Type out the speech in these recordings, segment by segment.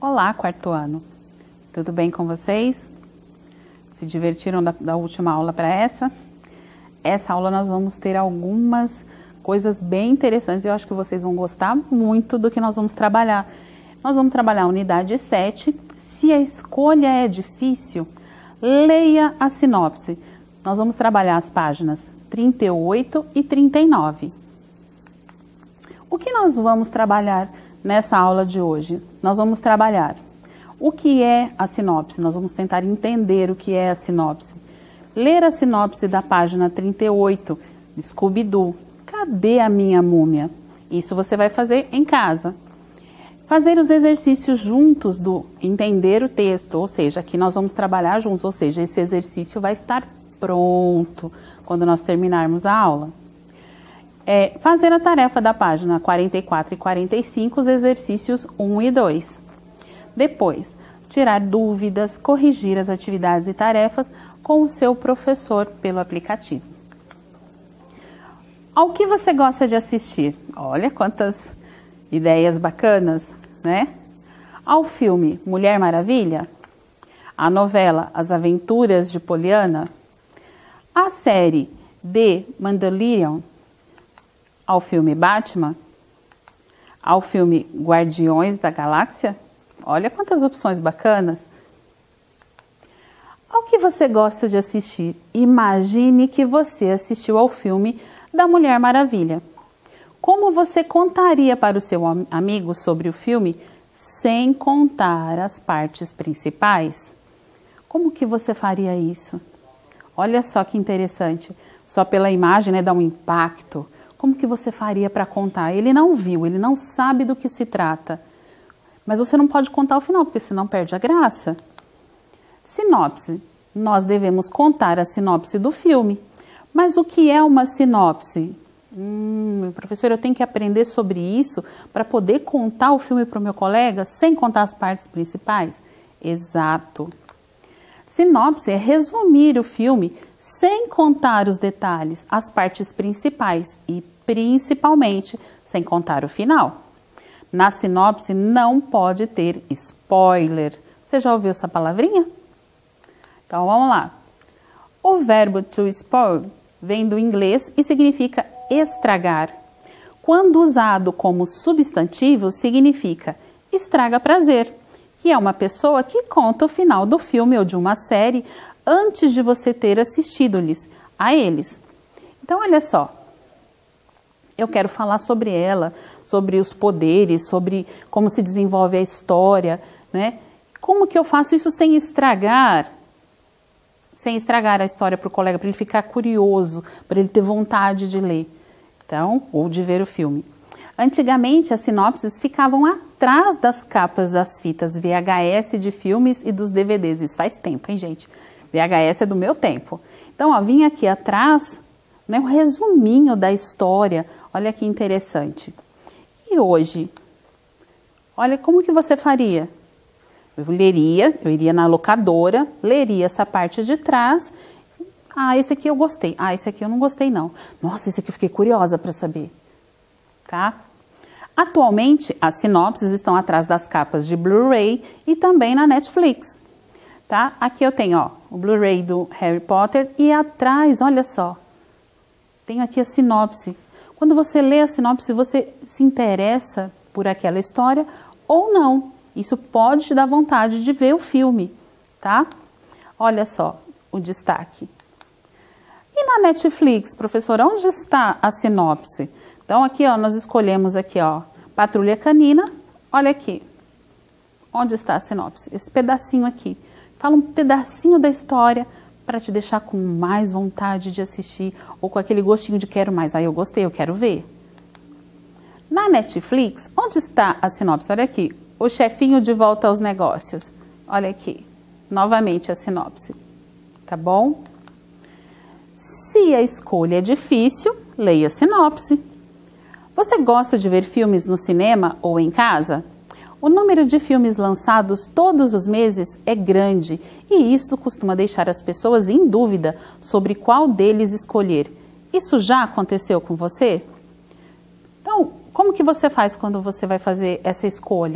Olá, quarto ano. Tudo bem com vocês? Se divertiram da última aula para essa? Essa aula nós vamos ter algumas coisas bem interessantes e eu acho que vocês vão gostar muito do que nós vamos trabalhar. Nós vamos trabalhar a unidade 7. Se a escolha é difícil, leia a sinopse. Nós vamos trabalhar as páginas 38 e 39. O que nós vamos trabalhar nessa aula de hoje? Nós vamos trabalhar o que é a sinopse. Nós vamos tentar entender o que é a sinopse. Ler a sinopse da página 38, Scooby-Doo. Cadê a minha múmia? Isso você vai fazer em casa. Fazer os exercícios juntos do entender o texto, ou seja, aqui nós vamos trabalhar juntos, ou seja, esse exercício vai estar pronto quando nós terminarmos a aula. Fazer a tarefa da página 44 e 45, os exercícios 1 e 2. Depois, tirar dúvidas, corrigir as atividades e tarefas com o seu professor pelo aplicativo. Ao que você gosta de assistir? Olha quantas ideias bacanas, né? Ao filme Mulher Maravilha, a novela As Aventuras de Poliana, a série The Mandalorian, ao filme Batman, ao filme Guardiões da Galáxia. Olha quantas opções bacanas. Ao que você gosta de assistir? Imagine que você assistiu ao filme da Mulher Maravilha. Como você contaria para o seu amigo sobre o filme sem contar as partes principais? Como que você faria isso? Olha só que interessante. Só pela imagem, né, dá um impacto. Como que você faria para contar? Ele não viu, ele não sabe do que se trata. Mas você não pode contar o final, porque senão perde a graça. Sinopse. Nós devemos contar a sinopse do filme. Mas o que é uma sinopse? Professor, eu tenho que aprender sobre isso para poder contar o filme para o meu colega sem contar as partes principais? Exato. Sinopse é resumir o filme sem contar os detalhes, as partes principais e principalmente sem contar o final. Na sinopse não pode ter spoiler. Você já ouviu essa palavrinha? Então vamos lá. O verbo to spoil vem do inglês e significa estragar. Quando usado como substantivo, significa estraga prazer, que é uma pessoa que conta o final do filme ou de uma série antes de você ter assistido-lhes a eles. Então, olha só. Eu quero falar sobre ela, sobre os poderes, sobre como se desenvolve a história, né? Como que eu faço isso sem estragar a história para o colega, para ele ficar curioso, para ele ter vontade de ler, então, ou de ver o filme. Antigamente, as sinopses ficavam atrás das capas das fitas VHS de filmes e dos DVDs. Isso faz tempo, hein, gente? VHS é do meu tempo. Então, ó, vinha aqui atrás, né, um resuminho da história. Olha que interessante. E hoje? Olha, como que você faria? Eu iria na locadora, leria essa parte de trás. Ah, esse aqui eu gostei. Ah, esse aqui eu não gostei, não. Nossa, esse aqui eu fiquei curiosa para saber. Tá? Atualmente, as sinopses estão atrás das capas de Blu-ray e também na Netflix. Tá? Aqui eu tenho, ó, o Blu-ray do Harry Potter e atrás, olha só, tenho aqui a sinopse. Quando você lê a sinopse, você se interessa por aquela história ou não. Isso pode te dar vontade de ver o filme, tá? Olha só o destaque. E na Netflix, professora, onde está a sinopse? Então, aqui, ó, nós escolhemos aqui, ó, Patrulha Canina. Olha aqui. Onde está a sinopse? Esse pedacinho aqui. Fala um pedacinho da história para te deixar com mais vontade de assistir ou com aquele gostinho de quero mais. Aí eu gostei, eu quero ver. Na Netflix, onde está a sinopse? Olha aqui. O chefinho de volta aos negócios. Olha aqui. Novamente a sinopse. Tá bom? Se a escolha é difícil, leia a sinopse. Você gosta de ver filmes no cinema ou em casa? O número de filmes lançados todos os meses é grande e isso costuma deixar as pessoas em dúvida sobre qual deles escolher. Isso já aconteceu com você? Então, como que você faz quando você vai fazer essa escolha?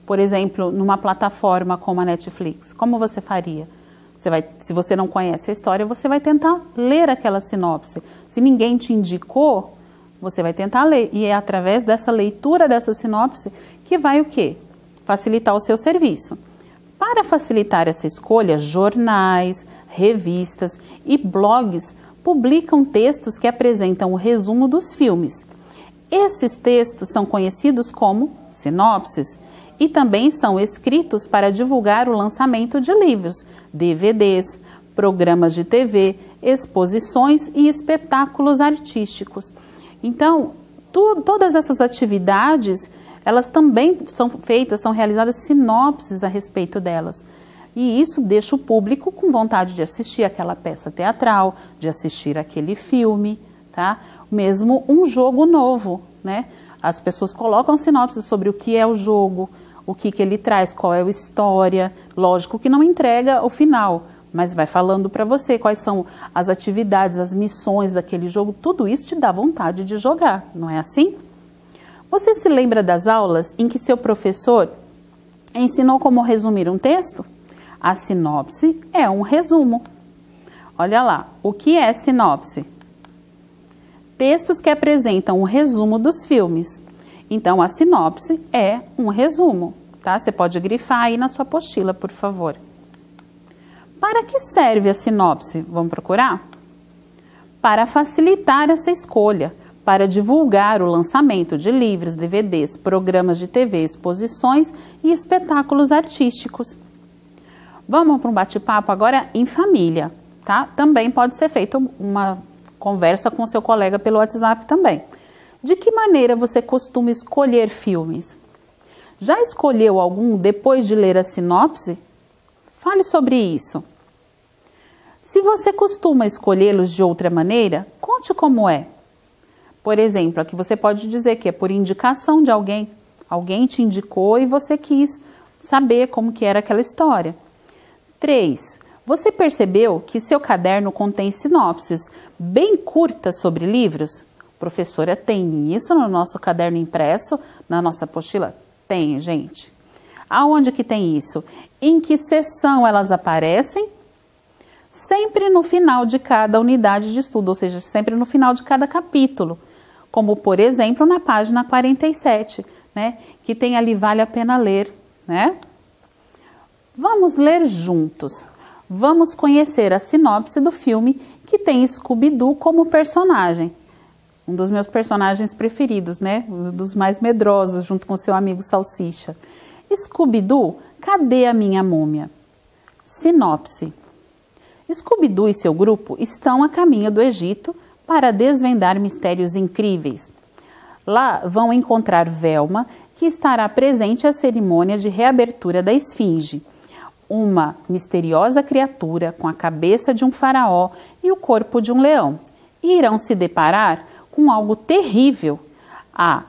por exemplo, numa plataforma como a Netflix? Como você faria? Se você não conhece a história, você vai tentar ler aquela sinopse. Se ninguém te indicou, você vai tentar ler. E é através dessa leitura dessa sinopse que vai o quê? Facilitar o seu serviço. Para facilitar essa escolha, jornais, revistas e blogs publicam textos que apresentam o resumo dos filmes. Esses textos são conhecidos como sinopses e também são escritos para divulgar o lançamento de livros, DVDs, programas de TV, exposições e espetáculos artísticos. Então, todas essas atividades, elas também são realizadas sinopses a respeito delas. E isso deixa o público com vontade de assistir aquela peça teatral, de assistir aquele filme, tá? Mesmo um jogo novo, né? As pessoas colocam sinopses sobre o que é o jogo, o que ele traz, qual é a história. Lógico que não entrega o final, mas vai falando para você quais são as atividades, as missões daquele jogo. Tudo isso te dá vontade de jogar, não é assim? Você se lembra das aulas em que seu professor ensinou como resumir um texto? A sinopse é um resumo. Olha lá, o que é sinopse? Textos que apresentam um resumo dos filmes. Então, a sinopse é um resumo, tá? Você pode grifar aí na sua apostila, por favor. Para que serve a sinopse? Vamos procurar? Para facilitar essa escolha, para divulgar o lançamento de livros, DVDs, programas de TV, exposições e espetáculos artísticos. Vamos para um bate-papo agora em família, tá? Também pode ser feita uma conversa com seu colega pelo WhatsApp também. De que maneira você costuma escolher filmes? Já escolheu algum depois de ler a sinopse? Fale sobre isso. Se você costuma escolhê-los de outra maneira, conte como é. Por exemplo, aqui você pode dizer que é por indicação de alguém. Alguém te indicou e você quis saber como que era aquela história. 3. Você percebeu que seu caderno contém sinopses bem curtas sobre livros? Professora, tem isso no nosso caderno impresso, na nossa apostila? Tem, gente. Aonde que tem isso? Em que seção elas aparecem? Sempre no final de cada unidade de estudo, ou seja, sempre no final de cada capítulo. Como, por exemplo, na página 47, né? Que tem ali Vale a Pena Ler, né? Vamos ler juntos. Vamos conhecer a sinopse do filme que tem Scooby-Doo como personagem. Um dos meus personagens preferidos, né? Um dos mais medrosos, junto com seu amigo Salsicha. Scooby-Doo, cadê a minha múmia? Sinopse. Scooby-Doo e seu grupo estão a caminho do Egito para desvendar mistérios incríveis. Lá vão encontrar Velma, que estará presente à cerimônia de reabertura da Esfinge, uma misteriosa criatura com a cabeça de um faraó e o corpo de um leão. E irão se deparar com algo terrível. A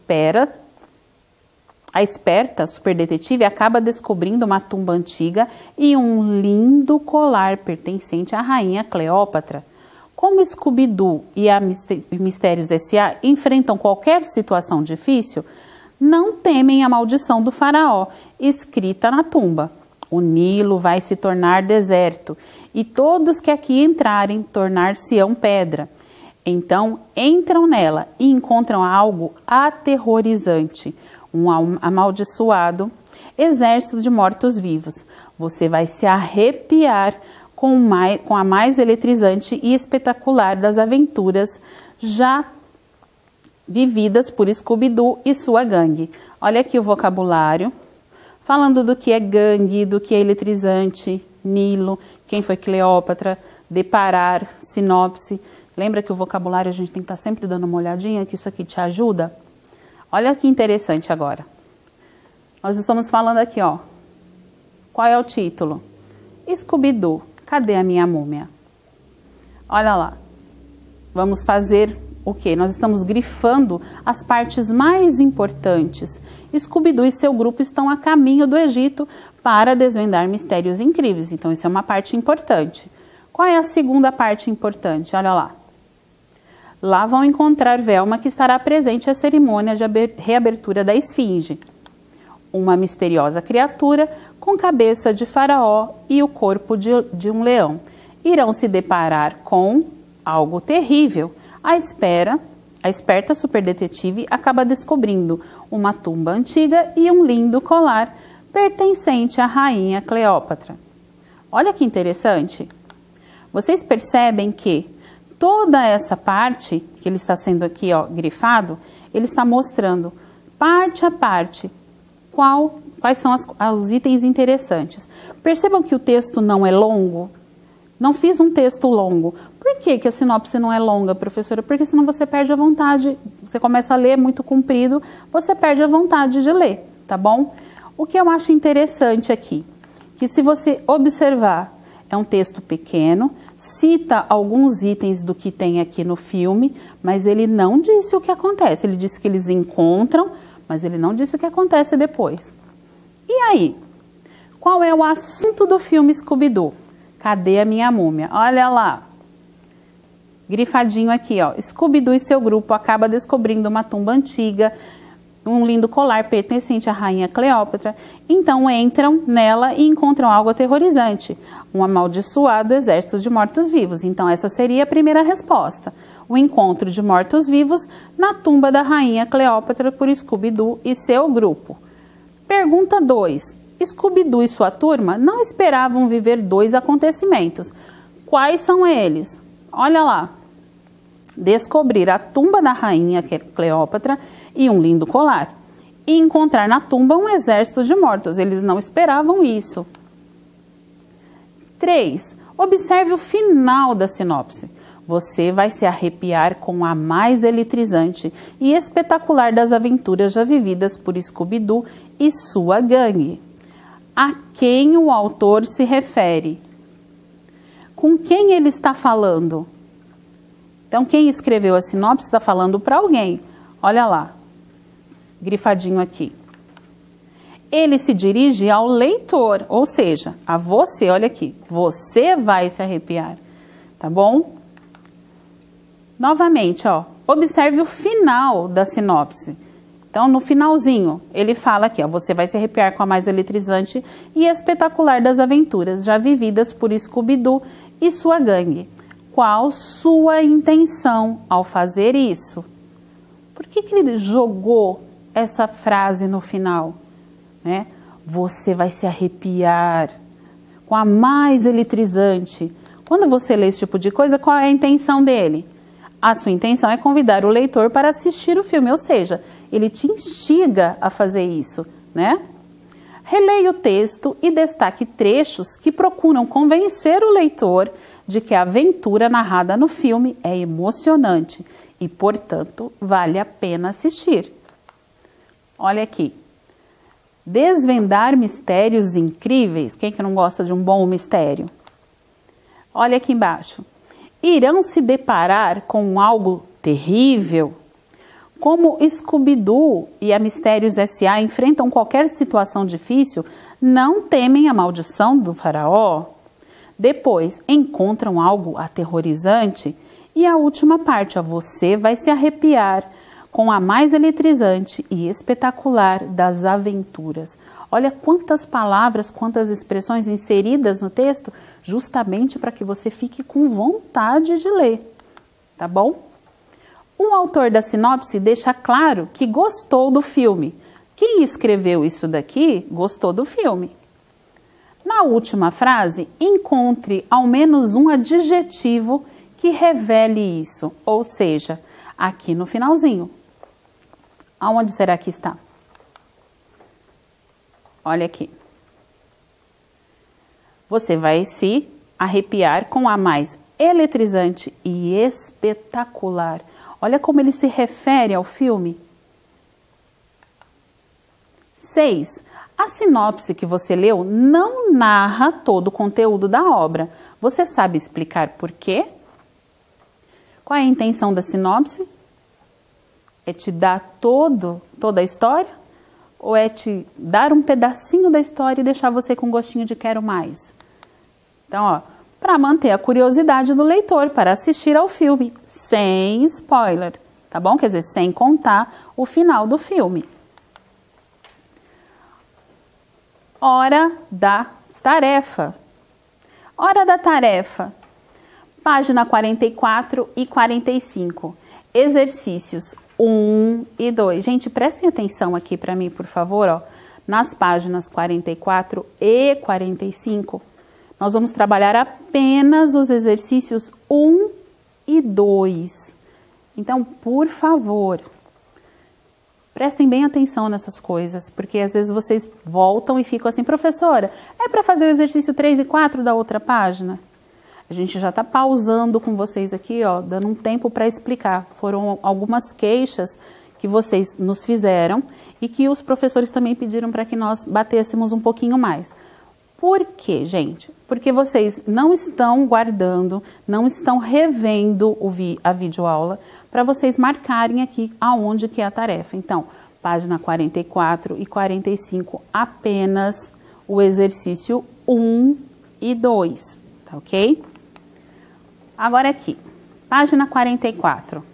esperta superdetetive acaba descobrindo uma tumba antiga e um lindo colar pertencente à rainha Cleópatra. Como Scooby-Doo e a Mistérios S.A. enfrentam qualquer situação difícil, não temem a maldição do faraó escrita na tumba. O Nilo vai se tornar deserto e todos que aqui entrarem tornar-se-ão pedra. Então entram nela e encontram algo aterrorizante, um amaldiçoado exército de mortos-vivos. Você vai se arrepiar com a mais eletrizante e espetacular das aventuras já vividas por Scooby-Doo e sua gangue. Olha aqui o vocabulário, falando do que é gangue, do que é eletrizante, Nilo, quem foi Cleópatra, deparar, sinopse. Lembra que o vocabulário a gente tem que estar sempre dando uma olhadinha, que isso aqui te ajuda? Olha que interessante agora. Nós estamos falando aqui, ó. Qual é o título? Scooby-Doo, cadê a minha múmia? Olha lá. Vamos fazer o quê? Nós estamos grifando as partes mais importantes. Scooby-Doo e seu grupo estão a caminho do Egito para desvendar mistérios incríveis. Então, isso é uma parte importante. Qual é a segunda parte importante? Olha lá. Lá vão encontrar Velma, que estará presente à cerimônia de reabertura da Esfinge. uma misteriosa criatura com cabeça de faraó e o corpo de um leão. Irão se deparar com algo terrível. A esperta superdetetive acaba descobrindo uma tumba antiga e um lindo colar pertencente à rainha Cleópatra. Olha que interessante. Vocês percebem que toda essa parte, que ele está sendo aqui grifado, ele está mostrando parte a parte quais são os itens interessantes. Percebam que o texto não é longo. Não fiz um texto longo. Por que a sinopse não é longa, professora? Porque senão você perde a vontade. Você começa a ler muito comprido, você perde a vontade de ler, tá bom? O que eu acho interessante aqui, que se você observar, é um texto pequeno, cita alguns itens do que tem aqui no filme, mas ele não disse o que acontece. Ele disse que eles encontram, mas ele não disse o que acontece depois. E aí? Qual é o assunto do filme Scooby-Doo? Cadê a minha múmia? Olha lá. Grifadinho aqui, ó. Scooby-Doo e seu grupo acaba descobrindo uma tumba antiga, um lindo colar pertencente à rainha Cleópatra. Então entram nela e encontram algo aterrorizante, um amaldiçoado exército de mortos-vivos. Então essa seria a primeira resposta. O encontro de mortos-vivos na tumba da rainha Cleópatra por Scooby-Doo e seu grupo. Pergunta 2. Scooby-Doo e sua turma não esperavam viver 2 acontecimentos. Quais são eles? Olha lá. Descobrir a tumba da rainha Cleópatra e um lindo colar. E encontrar na tumba um exército de mortos. Eles não esperavam isso. 3. Observe o final da sinopse. Você vai se arrepiar com a mais eletrizante e espetacular das aventuras já vividas por Scooby-Doo e sua gangue. A quem o autor se refere? Com quem ele está falando? Então, quem escreveu a sinopse está falando para alguém. Olha lá, grifadinho aqui. Ele se dirige ao leitor, ou seja, a você, olha aqui. Você vai se arrepiar, tá bom? Novamente, ó, observe o final da sinopse. Então, no finalzinho, ele fala aqui, ó, você vai se arrepiar com a mais eletrizante e espetacular das aventuras já vividas por Scooby-Doo e sua gangue. Qual sua intenção ao fazer isso? Por que ele jogou essa frase no final? Né? Você vai se arrepiar com a mais eletrizante. Quando você lê esse tipo de coisa, qual é a intenção dele? A sua intenção é convidar o leitor para assistir o filme, ou seja, ele te instiga a fazer isso, né? Releia o texto e destaque trechos que procuram convencer o leitor de que a aventura narrada no filme é emocionante e, portanto, vale a pena assistir. Olha aqui. Desvendar mistérios incríveis. Quem que não gosta de um bom mistério? Olha aqui embaixo. Irão se deparar com algo terrível. Como Scooby-Doo e a Mistérios S.A. enfrentam qualquer situação difícil, não temem a maldição do faraó. Depois, encontram algo aterrorizante. E a última parte, você vai se arrepiar com a mais eletrizante e espetacular das aventuras. Olha quantas palavras, quantas expressões inseridas no texto, justamente para que você fique com vontade de ler, tá bom? O autor da sinopse deixa claro que gostou do filme. Quem escreveu isso daqui gostou do filme. Na última frase, encontre ao menos um adjetivo que revele isso, ou seja, aqui no finalzinho. Aonde será que está? Olha aqui. Você vai se arrepiar com a mais eletrizante e espetacular. Olha como ele se refere ao filme. 6. A sinopse que você leu não narra todo o conteúdo da obra. Você sabe explicar por quê? Qual é a intenção da sinopse? É te dar toda a história? Ou é te dar um pedacinho da história e deixar você com gostinho de quero mais? Então, ó, para manter a curiosidade do leitor para assistir ao filme, sem spoiler, tá bom? Quer dizer, sem contar o final do filme. Hora da tarefa. Hora da tarefa. Página 44 e 45. Exercícios 1 e 2. Gente, prestem atenção aqui para mim, por favor, ó. Nas páginas 44 e 45, nós vamos trabalhar apenas os exercícios 1 e 2. Então, por favor, prestem bem atenção nessas coisas, porque às vezes vocês voltam e ficam assim, professora, é para fazer o exercício 3 e 4 da outra página? A gente já está pausando com vocês aqui, ó, dando um tempo para explicar. Foram algumas queixas que vocês nos fizeram e que os professores também pediram para que nós batêssemos um pouquinho mais. Por quê, gente? Porque vocês não estão guardando, não estão revendo a videoaula para vocês marcarem aqui aonde que é a tarefa. Então, página 44 e 45, apenas o exercício 1 e 2, tá ok? Agora aqui, página 44.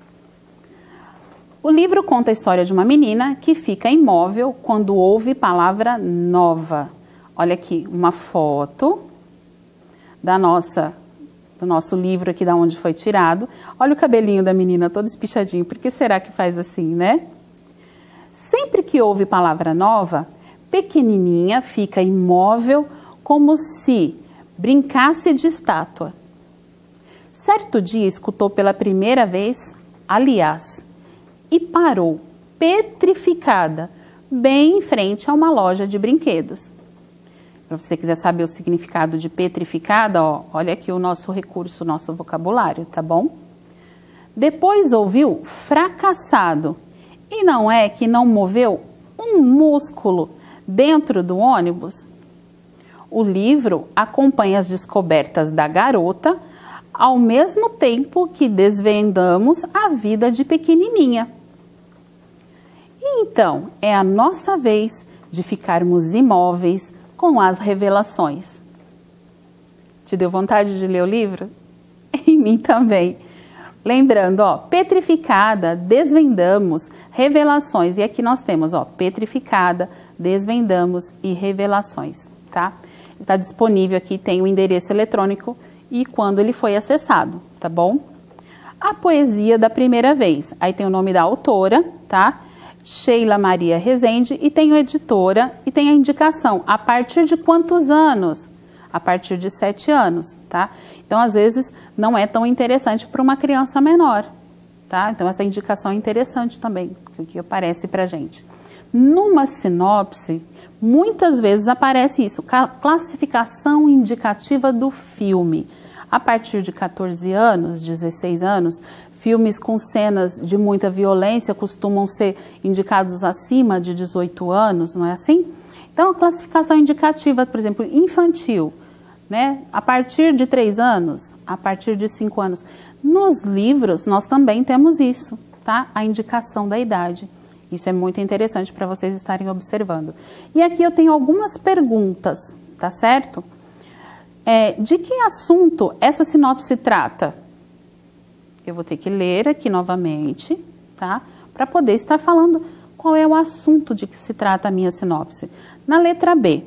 O livro conta a história de uma menina que fica imóvel quando ouve palavra nova. Olha aqui, uma foto do nosso livro aqui, da onde foi tirado. Olha o cabelinho da menina todo espichadinho. Por que será que faz assim, né? Sempre que ouve palavra nova, pequenininha fica imóvel como se brincasse de estátua. Certo dia escutou pela primeira vez, aliás, e parou, petrificada, bem em frente a uma loja de brinquedos. Se você quiser saber o significado de petrificada, ó, olha aqui o nosso recurso, o nosso vocabulário, tá bom? Depois ouviu fracassado, e não é que não moveu um músculo dentro do ônibus? O livro acompanha as descobertas da garota, ao mesmo tempo que desvendamos a vida de pequenininha. E então, é a nossa vez de ficarmos imóveis com as revelações. Te deu vontade de ler o livro? Em mim também. Lembrando, ó, petrificada, desvendamos, revelações. E aqui nós temos, ó, petrificada, desvendamos e revelações, tá? Está disponível aqui, tem o endereço eletrônico e quando ele foi acessado, tá bom? A poesia da primeira vez. Aí tem o nome da autora, tá? Sheila Maria Rezende, e tem a editora e tem a indicação. A partir de quantos anos? A partir de 7 anos, tá? Então, às vezes, não é tão interessante para uma criança menor, tá? Então, essa indicação é interessante também, o que aparece pra gente. Numa sinopse, muitas vezes aparece isso, classificação indicativa do filme. A partir de 14 anos, 16 anos, filmes com cenas de muita violência costumam ser indicados acima de 18 anos, não é assim? Então, a classificação indicativa, por exemplo, infantil, né? A partir de 3 anos, a partir de 5 anos. Nos livros, nós também temos isso, tá? A indicação da idade. Isso é muito interessante para vocês estarem observando. E aqui eu tenho algumas perguntas, tá certo? De que assunto essa sinopse trata? Eu vou ter que ler aqui novamente, tá? Para poder estar falando qual é o assunto de que se trata a minha sinopse. Na letra B,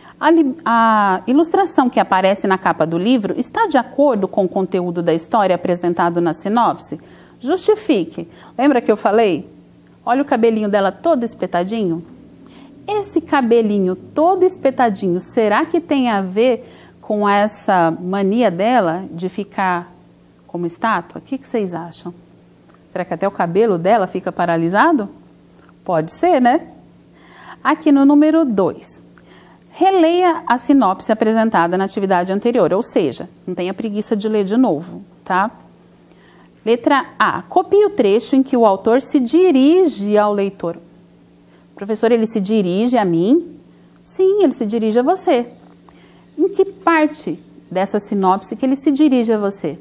a ilustração que aparece na capa do livro está de acordo com o conteúdo da história apresentado na sinopse? Justifique. Lembra que eu falei? Olha o cabelinho dela todo espetadinho. Esse cabelinho todo espetadinho, será que tem a ver com essa mania dela de ficar como estátua? O que vocês acham? Será que até o cabelo dela fica paralisado? Pode ser, né? Aqui no número 2. Releia a sinopse apresentada na atividade anterior, ou seja, não tenha preguiça de ler de novo, tá? Letra A. Copie o trecho em que o autor se dirige ao leitor. Professor, ele se dirige a mim? Sim, ele se dirige a você. Em que parte dessa sinopse que ele se dirige a você?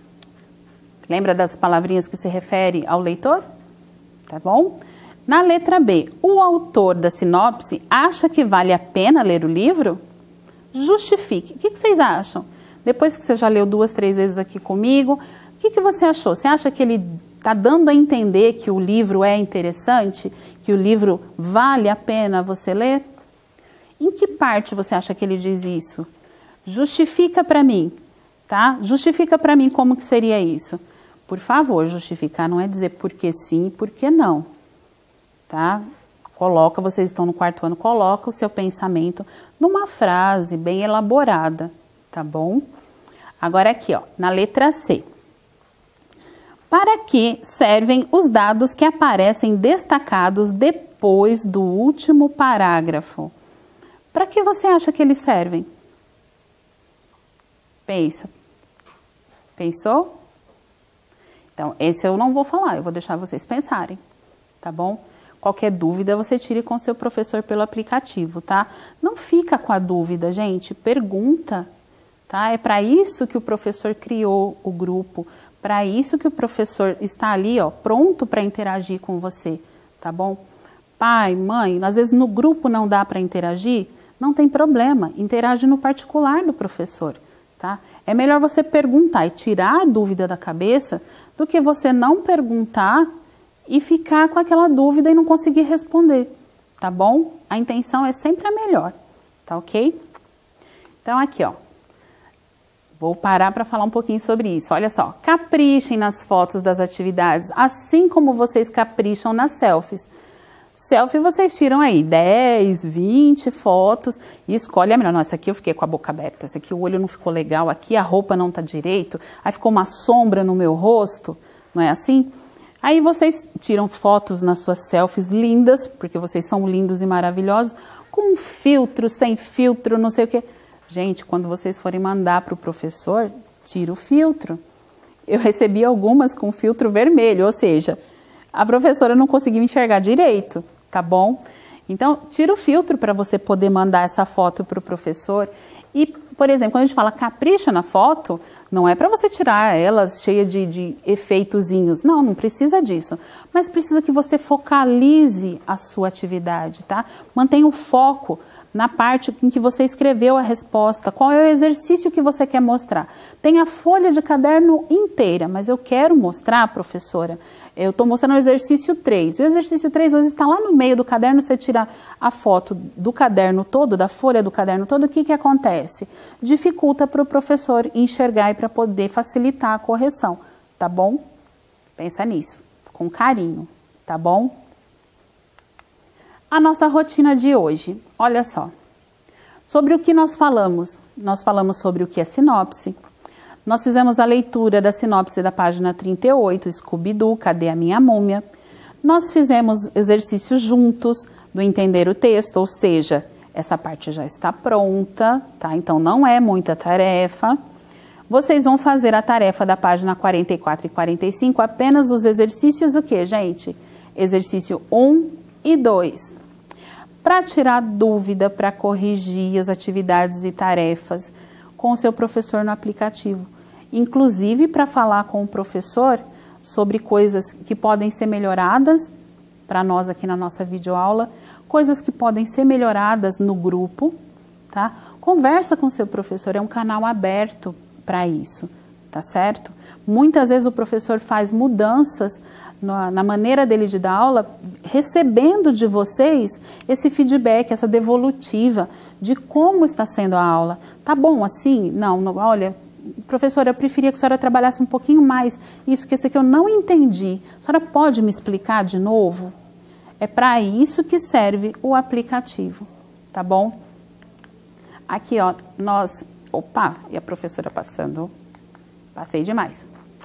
Lembra das palavrinhas que se refere ao leitor? Tá bom? Na letra B, o autor da sinopse acha que vale a pena ler o livro? Justifique. O que vocês acham? Depois que você já leu 2, 3 vezes aqui comigo, o que você achou? Você acha que ele está dando a entender que o livro é interessante? Que o livro vale a pena você ler? Em que parte você acha que ele diz isso? Justifica para mim, tá? Justifica para mim como que seria isso. Por favor, justificar não é dizer por que sim e por que não, tá? Coloca, vocês estão no 4º ano, coloca o seu pensamento numa frase bem elaborada, tá bom? Agora aqui, ó, na letra C. Para que servem os dados que aparecem destacados depois do último parágrafo? Para que você acha que eles servem? Pensa. Pensou? Então, esse eu não vou falar, eu vou deixar vocês pensarem, tá bom? Qualquer dúvida você tire com seu professor pelo aplicativo, tá? Não fica com a dúvida, gente, pergunta, tá? É para isso que o professor criou o grupo, para isso que o professor está ali, ó, pronto para interagir com você, tá bom? Pai, mãe, às vezes no grupo não dá para interagir, não tem problema, interage no particular do professor, tá? É melhor você perguntar e tirar a dúvida da cabeça do que você não perguntar e ficar com aquela dúvida e não conseguir responder, tá bom? A intenção é sempre a melhor, tá ok? Então aqui, ó, vou parar para falar um pouquinho sobre isso. Olha só, caprichem nas fotos das atividades, assim como vocês capricham nas selfies. Selfie vocês tiram aí 10, 20 fotos e escolhe a melhor. Não, essa aqui eu fiquei com a boca aberta, essa aqui o olho não ficou legal, aqui a roupa não tá direito, aí ficou uma sombra no meu rosto, não é assim? Aí vocês tiram fotos nas suas selfies lindas, porque vocês são lindos e maravilhosos, com filtro, sem filtro, não sei o quê. Gente, quando vocês forem mandar para o professor, tira o filtro. Eu recebi algumas com filtro vermelho, ou seja, a professora não conseguiu enxergar direito, tá bom? Então, tira o filtro para você poder mandar essa foto para o professor. E, por exemplo, quando a gente fala capricha na foto, não é para você tirar ela cheia de efeitozinhos. Não, não precisa disso. Mas precisa que você focalize a sua atividade, tá? Mantenha o foco na parte em que você escreveu a resposta, qual é o exercício que você quer mostrar. Tem a folha de caderno inteira, mas eu quero mostrar, professora, eu estou mostrando o exercício 3. O exercício 3, às vezes, está lá no meio do caderno, você tira a foto do caderno todo, da folha do caderno todo, o que que acontece? Dificulta para o professor enxergar e para poder facilitar a correção, tá bom? Pensa nisso, com carinho, tá bom? A nossa rotina de hoje, olha só, sobre o que nós falamos sobre o que é sinopse, nós fizemos a leitura da sinopse da página 38, Scooby-Doo, Cadê a Minha Múmia? Nós fizemos exercícios juntos do entender o texto, ou seja, essa parte já está pronta, tá? Então não é muita tarefa. Vocês vão fazer a tarefa da página 44 e 45, apenas os exercícios o que, gente? Exercício 1 e 2. Para tirar dúvida, para corrigir as atividades e tarefas com o seu professor no aplicativo. Inclusive para falar com o professor sobre coisas que podem ser melhoradas para nós aqui na nossa videoaula, coisas que podem ser melhoradas no grupo, tá? Conversa com o seu professor, é um canal aberto para isso, tá certo? Muitas vezes o professor faz mudanças na maneira dele de dar aula, recebendo de vocês esse feedback, essa devolutiva de como está sendo a aula. Tá bom assim? Não, olha, professora, eu preferia que a senhora trabalhasse um pouquinho mais isso, que esse aqui eu não entendi. A senhora pode me explicar de novo? É para isso que serve o aplicativo, tá bom? Aqui, ó, nós... Opa, e a professora passando... Passei demais.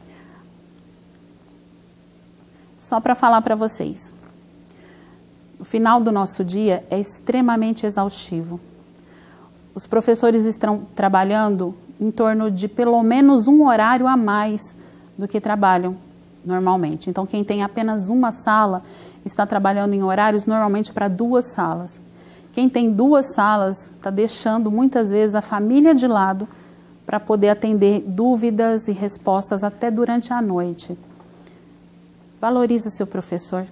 Só para falar para vocês. O final do nosso dia é extremamente exaustivo. Os professores estão trabalhando em torno de pelo menos um horário a mais do que trabalham normalmente. Então, quem tem apenas uma sala está trabalhando em horários normalmente para 2 salas. Quem tem 2 salas está deixando muitas vezes a família de lado para poder atender dúvidas e respostas até durante a noite. Valorize seu professor.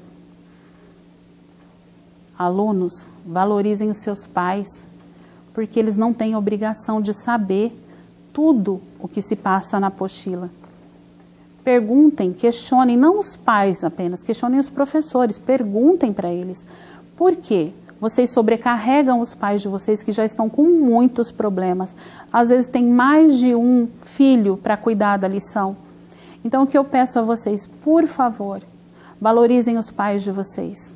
Alunos, valorizem os seus pais, porque eles não têm obrigação de saber tudo o que se passa na apostila. Perguntem, questionem, não os pais apenas, questionem os professores, perguntem para eles. Por quê? Vocês sobrecarregam os pais de vocês que já estão com muitos problemas. Às vezes tem mais de um filho para cuidar da lição. Então o que eu peço a vocês, por favor, valorizem os pais de vocês.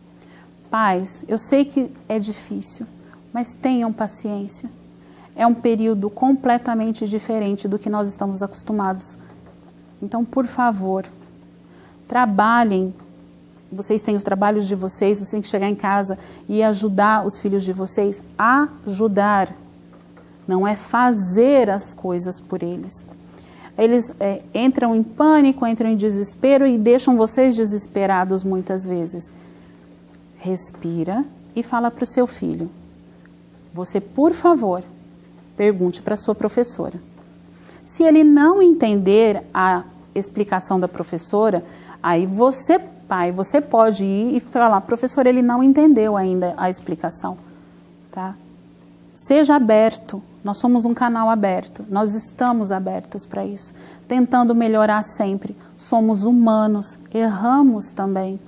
Pais, eu sei que é difícil, mas tenham paciência. É um período completamente diferente do que nós estamos acostumados. Então, por favor, trabalhem. Vocês têm os trabalhos de vocês, vocês têm que chegar em casa e ajudar os filhos de vocês a ajudar. Não é fazer as coisas por eles. Eles entram em pânico, entram em desespero e deixam vocês desesperados muitas vezes. Respira e fala para o seu filho. Você, por favor, pergunte para a sua professora. Se ele não entender a explicação da professora, aí você, pai, você pode ir e falar, professora, ele não entendeu ainda a explicação, tá? Seja aberto, nós somos um canal aberto, nós estamos abertos para isso, tentando melhorar sempre. Somos humanos, erramos também,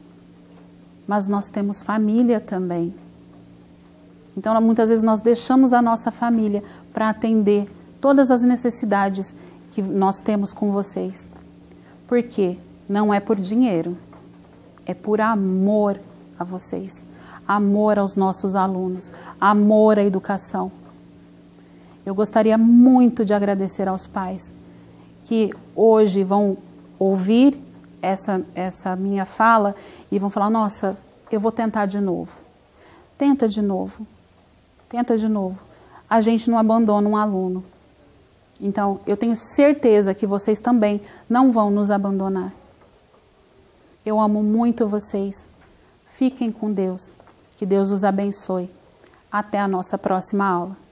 mas nós temos família também. Então, muitas vezes nós deixamos a nossa família para atender todas as necessidades que nós temos com vocês. Por quê? Não é por dinheiro, é por amor a vocês, amor aos nossos alunos, amor à educação. Eu gostaria muito de agradecer aos pais que hoje vão ouvir essa minha fala e vão falar, nossa, eu vou tentar de novo. Tenta de novo. Tenta de novo. A gente não abandona um aluno. Então, eu tenho certeza que vocês também não vão nos abandonar. Eu amo muito vocês. Fiquem com Deus. Que Deus os abençoe. Até a nossa próxima aula.